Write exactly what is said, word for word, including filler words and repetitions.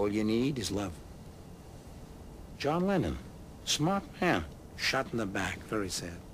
All you need is love. John Lennon, smart man, shot in the back, very sad.